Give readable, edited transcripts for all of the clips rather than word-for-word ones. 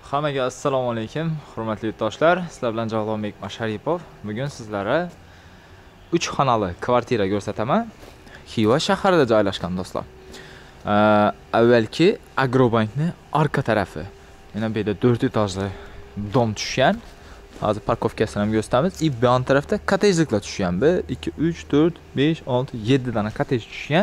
Hammaga assalomu alaykum, hurmatli yurtdoshlar. Sizlar bilan Javlonbek Masharipov. Bugun sizlarga 3 xonali kvartira ko'rsataman. Xiva shahrida joylashgan do'stlar. Avvalki Agrobankni arka tarafi. Yana bu yerda 4 etajli dom tushgan. Hozir parkovkasini ham ko'rsatamiz. Bu yon tarafda kottejliklar tushgan. 1 2 3 4 5 6 7 dana kottej tushgan.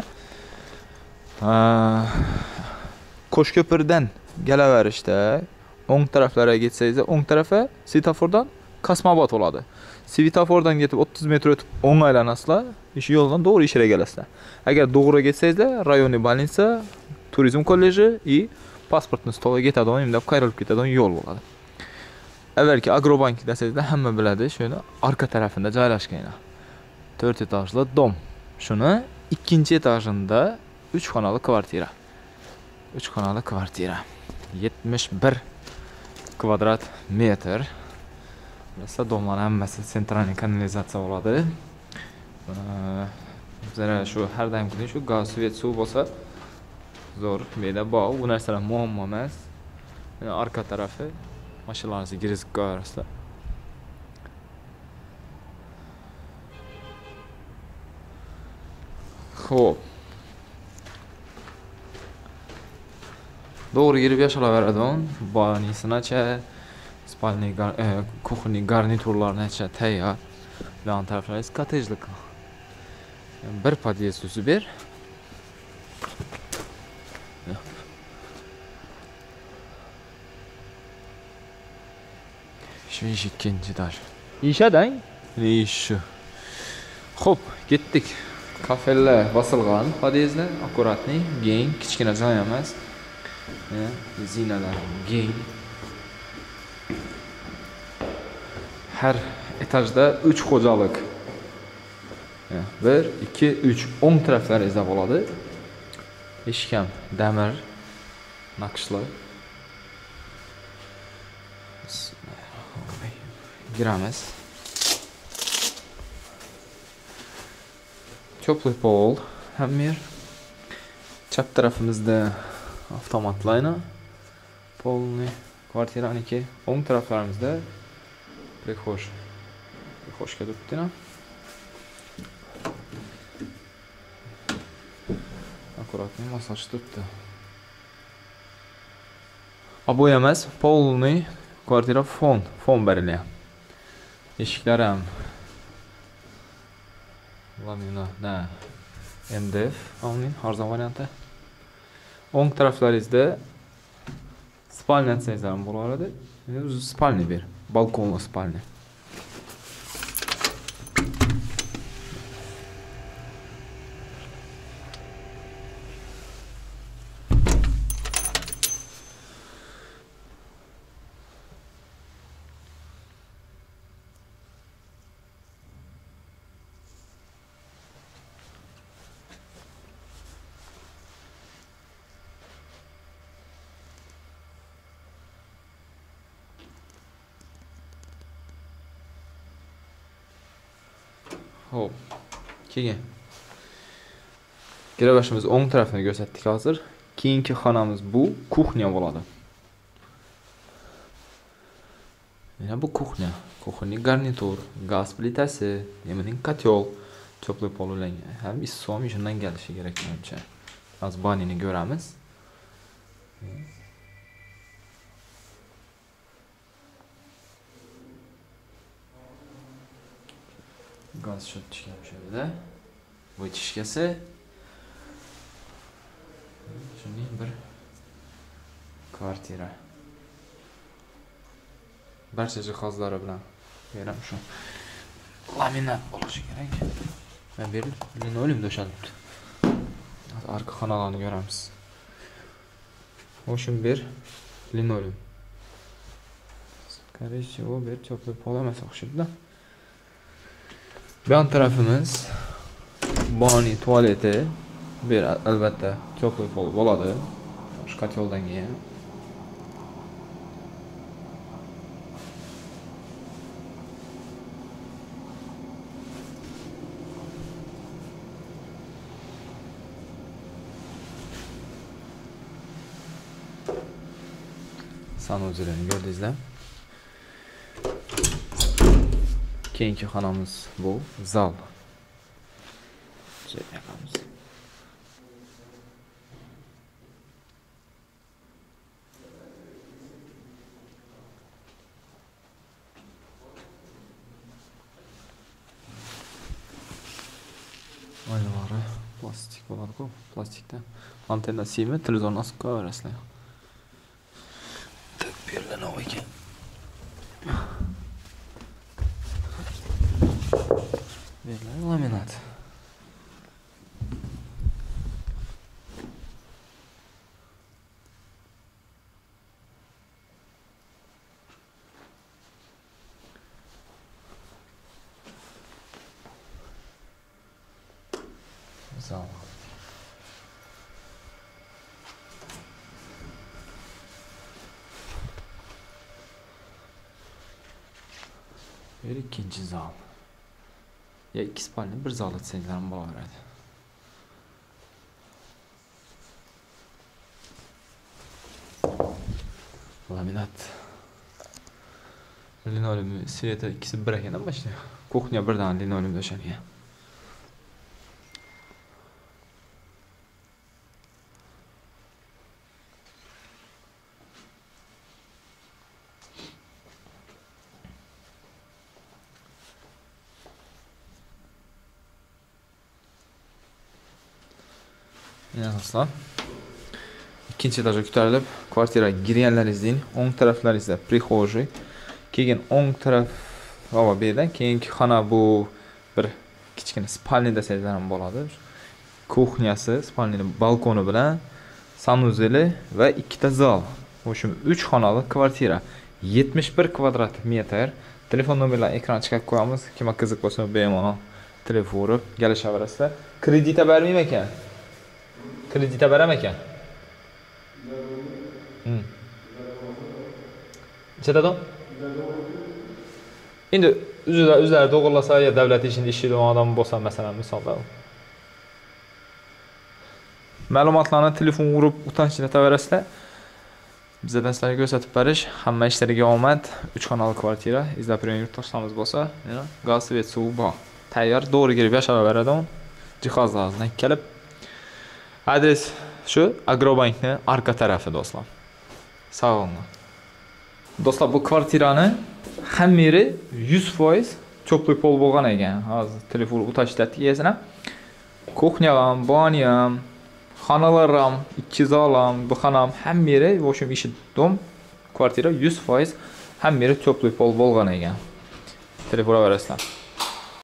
Qo'shko'pirdan kelaverishda o'ng taraflarga ketsangiz, o'ng tarafi svetofordan Kosmobod bo'ladi. Svetofordan ketib 30 metr o'tib o'ng aylanasizlar, ish yo'ldan to'g'ri ishga kelasizlar. Agar to'g'ri ketsangiz, rayoniy больница, turizm kolleji va pasportni stolga ketadigan, unda qayrilib ketadigan yo'l bo'ladi. Avvalki Agrobank desangiz, hamma biladi, shuni orqa tarafida joylashgan. 4 etajli dom. Shuni ikkinchi etajida 3 xonali kvartira. 3 xonali kvartira. 71 kvadrat metr. Burası domlar hammasi sentralniy kanalizatsiya bo'ladi. Bizlar shu har doim kuni shu gaz, svet, suv bo'lsa zo'r, meda bog', bu narsalar muammo emas. Arka tarafı mashinalarni girgizib qo'yasizlar. Xo'p. Doğru girip yaşalaveradigan banisinacha, spalniy, kuxniy garniturlarnacha tayyor. Yan taraflar kottejlik. Bir podyezd o'zi bir. Şu ikkinchi etaj. İşadang? İş. Xo'p, ketdik. Kafeler bosilgan, podyezdlar akkuratniy, keng, kichkina joy emas. Zinalar keng. Her etajda 3 xo'jalik. 1 2 3 o'ng taraflaringizda bo'ladi. Eshik ham damir naqshli. Giramiz. Teplый pol ham yer. Chap tarafimizda avtomatlayna polni kvartiraniki, o'ng taraflarimizda prixoshka turibdi. Akkuratniy masaj turibdi. Oboy emas, polni kvartira fon berilgan. Eshiklar ham laminatda MDF almin arzon varianti. O'ng taraflaringizda spalnya desangiz ham bo'laveradi. O'zi spalnya bir, balkonli spalnya. Hop. Keyin. Girabashimiz o'ng tarafini ko'rsatdik hozir. Keyingi xonamiz bu kuxnya bo'ladi. Mana bu kuxnya. Kuxning garnitur, gaz plitasi, yemining kotyol, teplый pol ulangan. Ham issom shundan kelishi kerak menimcha. Hozir banini ko'ramiz. Gaz счетчикam şöyle. Vıçışkası. Şunun bir kvartira. Barcha jihozlari bilan beram shu. Laminat bo'lishi kerak. Men bir linoleum döşalibdi. Arka xonalarni ko'ramiz. O'shin bir linoleum. Скорее всего, bir teplый pol emas o'xshaydi. Bu yan tarafımız bani tuvaleti, bir albatta teplый pol bo'ladi. Shu kotyoldan keyin. Sanuzelerini gördüğünüzde. Keyinki xonamiz bu zal. Şöyle yapamiz. Oynaları plastik bo'ladi-ku, plastikdan. Antenna siymi, televizorni asib qo'yaverasizlar. Tak beriladi ekan. Beriladi laminat. Zal. Bir ikinci zal. Ya iki spalni bir zal etsanglar ham bo'laveradi. Laminat. Linoleum sveti ikisi bir ekan boshida. Kuxnya birdan linoleum döşengan. Aslan. İkinci etaja ko'tarilib, kvartira girganlaringizning o'ng taraflaringizda prixожий, keyin o'ng taraf va bu yerdan keyingi xona bu bir kichkina spalni desanglar ham bo'ladi. Kuxnyasi, spalnining balkoni bilan sanuzeli va ikkita zal. O'sha 3 xonali kvartira. 71 kvadrat metr. Telefon nomerlarini ekran chiqarib qo'yamiz. Kimga qiziq bo'lsa bemalol telefon urib kelishaverasizlar. Kredita bermaymi ekan? Kredita beram ekan. Chetado? Endi o'zlari to'g'rilasa ya davlat ishida ishlaydigan odam bo'lsa, masalan, misolda ma'lumotlarni telefon urib o'tanchilataverasizlar. Bizdan sizlarga ko'rsatib berish, hamma ishlariga omad. 3 xonali kvartira, izlab turgan yurtdoshlarimiz bo'lsa, gaz, svet, suv bor. Tayyor, to'g'ri kirib yashavaveradi u. Jihozlardan kelib. Adres shu Agrobankning arka tarafi do'stlar. Sog' olun. Do'stlar, bu kvartirani hamma yeri 100% cho'plik pol bo'lgan ekan. Hozir telefon o'tashlatdik yezina. Kuxnya ham, banya ham, xonalar ham, ikki zal ham, bu xona ham hamma yeri o'sha ishi dom kvartira 100% hamma yeri cho'plik pol bo'lgan ekan. Telefon olaverasizlar.